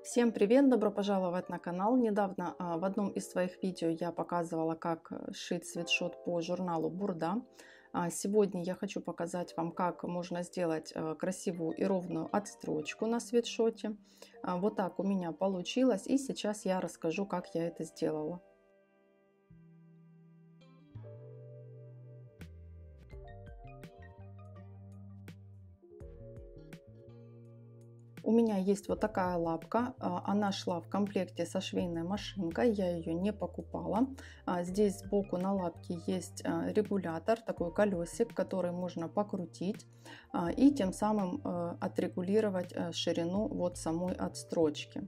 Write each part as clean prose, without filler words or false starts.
Всем привет! Добро пожаловать на канал. Недавно в одном из своих видео я показывала, как сшить свитшот по журналу Бурда. Сегодня я хочу показать вам, как можно сделать красивую и ровную отстрочку на свитшоте. Вот так у меня получилось, и сейчас я расскажу, как я это сделала. У меня есть вот такая лапка, она шла в комплекте со швейной машинкой, я ее не покупала. Здесь сбоку на лапке есть регулятор, такой колесик, который можно покрутить и тем самым отрегулировать ширину вот самой отстрочки.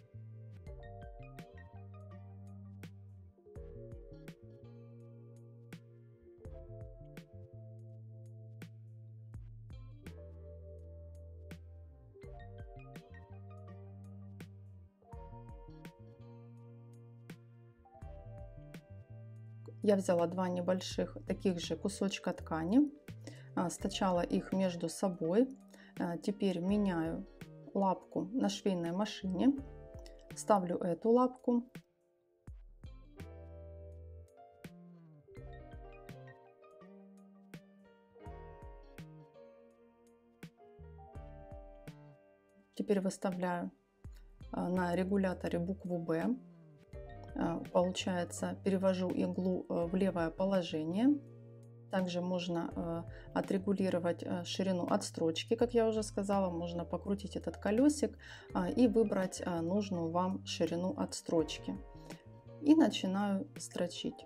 Я взяла два небольших таких же кусочка ткани, скачала их между собой. Теперь меняю лапку на швейной машине, ставлю эту лапку. Теперь выставляю на регуляторе букву «Б». Получается, перевожу иглу в левое положение. Также можно отрегулировать ширину отстрочки, как я уже сказала. Можно покрутить этот колесик и выбрать нужную вам ширину отстрочки. И начинаю строчить.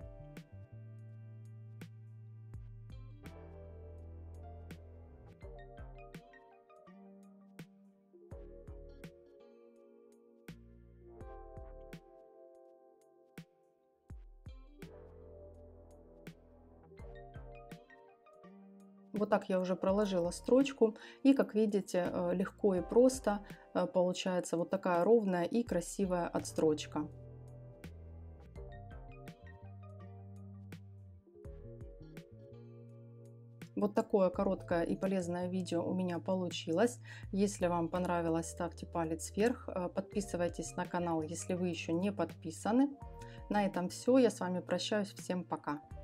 Вот так я уже проложила строчку, и, как видите, легко и просто получается вот такая ровная и красивая отстрочка. Вот такое короткое и полезное видео у меня получилось. Если вам понравилось, ставьте палец вверх, подписывайтесь на канал, если вы еще не подписаны. На этом все, я с вами прощаюсь, всем пока!